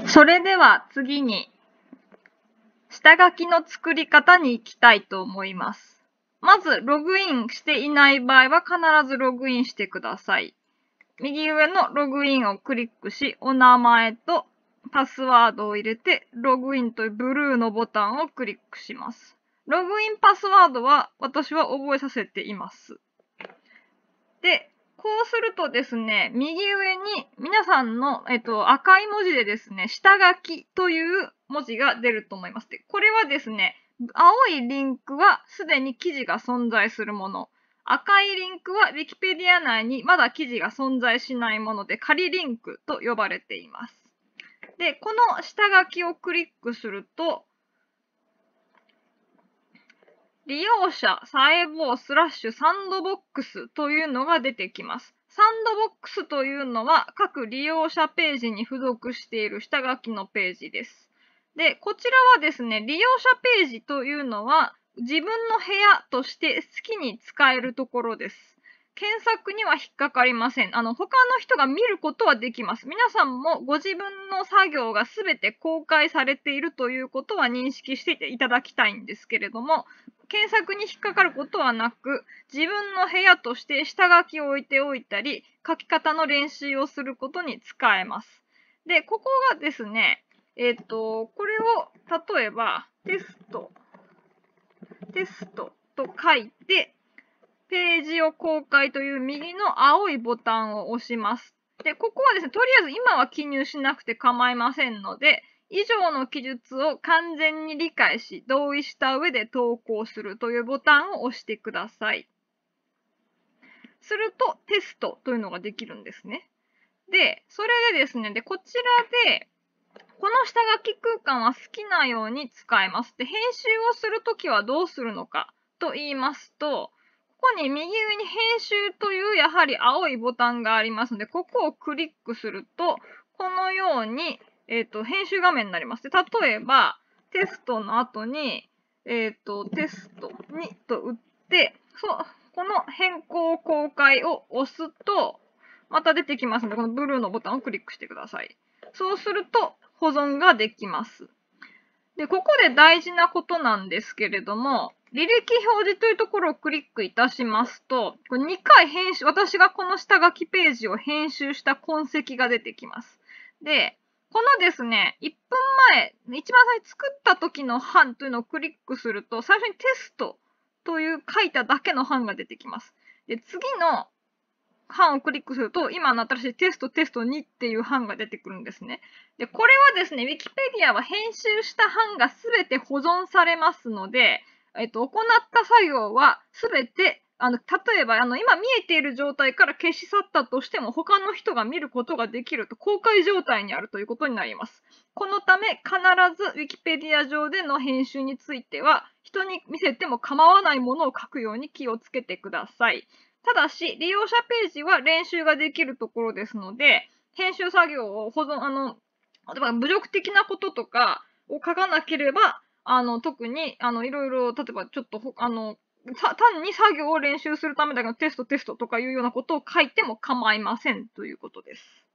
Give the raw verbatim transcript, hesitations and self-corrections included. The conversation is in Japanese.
それでは次に、下書きの作り方に行きたいと思います。まず、ログインしていない場合は必ずログインしてください。右上のログインをクリックし、お名前とパスワードを入れて、ログインというブルーのボタンをクリックします。ログインパスワードは私は覚えさせています。で、こうするとですね、右上に皆さんの、えっと、赤い文字でですね、下書きという文字が出ると思います。で、これはですね、青いリンクはすでに記事が存在するもの。赤いリンクは Wikipedia 内にまだ記事が存在しないもので、仮リンクと呼ばれています。で、この下書きをクリックすると、利用者細胞スラッシュサンドボックスというのが出てきます。サンドボックスというのは各利用者ページに付属している下書きのページです。で、こちらはですね、利用者ページというのは自分の部屋として好きに使えるところです。検索には引っかかりません。あの、他の人が見ることはできます。皆さんもご自分の作業がすべて公開されているということは認識していただきたいんですけれども、検索に引っかかることはなく、自分の部屋として下書きを置いておいたり、書き方の練習をすることに使えます。で、ここがですね、えっと、これを例えばテスト、テストと書いて、ページを公開という右の青いボタンを押します。で、ここはですね、とりあえず今は記入しなくて構いませんので、以上の記述を完全に理解し、同意した上で投稿するというボタンを押してください。すると、テストというのができるんですね。で、それでですね、で、こちらで、この下書き空間は好きなように使えます。で、編集をするときはどうするのかと言いますと、ここに右上に編集というやはり青いボタンがありますので、ここをクリックすると、このように、えっと、編集画面になります。で、例えば、テストの後に、えっと、テストにと打って、そう、この変更公開を押すと、また出てきますので、このブルーのボタンをクリックしてください。そうすると、保存ができます。で、ここで大事なことなんですけれども、履歴表示というところをクリックいたしますと、これにかい編集、私がこの下書きページを編集した痕跡が出てきます。で、このですね、いっぷんまえ、一番最初に作った時の版というのをクリックすると、最初にテストという書いただけの版が出てきます。で、次の版をクリックすると、今の新しいテストテストにっていう版が出てくるんですね。で、これはですね、Wikipedia は編集した版がすべて保存されますので、えっと、行った作業はすべて、あの、例えば、あの、今見えている状態から消し去ったとしても、他の人が見ることができると、公開状態にあるということになります。このため、必ず Wikipedia 上での編集については、人に見せても構わないものを書くように気をつけてください。ただし、利用者ページは練習ができるところですので、編集作業を保存、あの、例えば侮辱的なこととかを書かなければ、あの、特に、あの、いろいろ、例えばちょっと、あの、単に作業を練習するためだけのテストテストとかいうようなことを書いても構いませんということです。